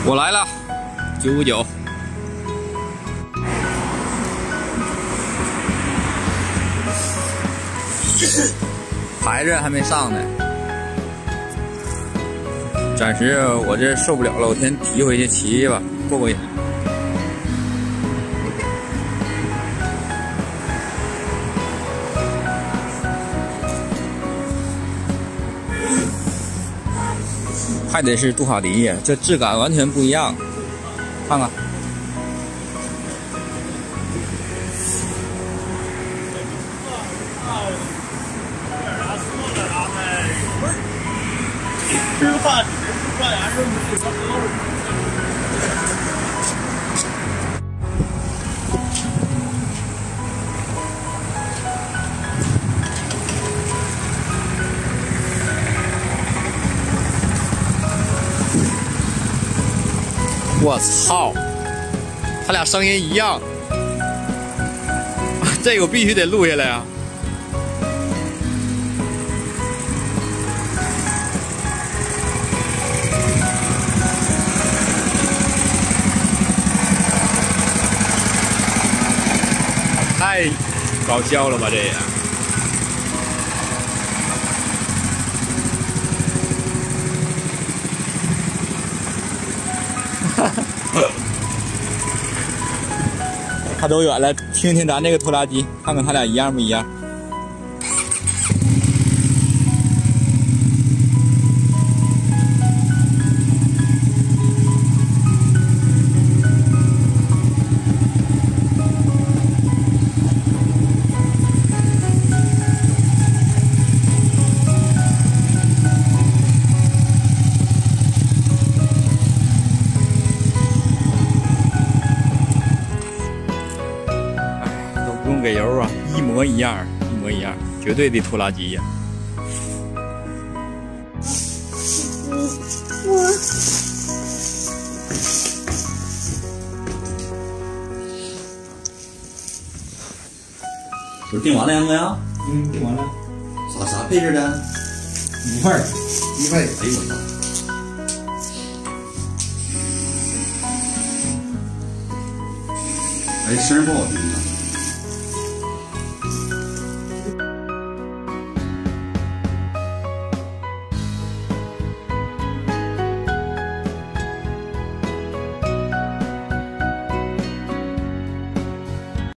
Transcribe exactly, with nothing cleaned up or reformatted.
我来了，九五九。孩子还没上呢，暂时我这受不了了，我先提回去骑吧，过过瘾。还得是杜卡迪呀，这质感完全不一样，看看。吃饭吃饭还是没什么。我操，他俩声音一样，这个我必须得录下来啊！太搞笑了吧，这也！他走远了，听听咱这个拖拉机，看看他俩一样不一样。不用给油啊，一模一样，一模一样，绝对的拖拉机呀！ 我不是订完了杨哥呀？ 嗯，订完了。 啥啥配置的？ 一块一块。 哎呦我操！哎，声不好听。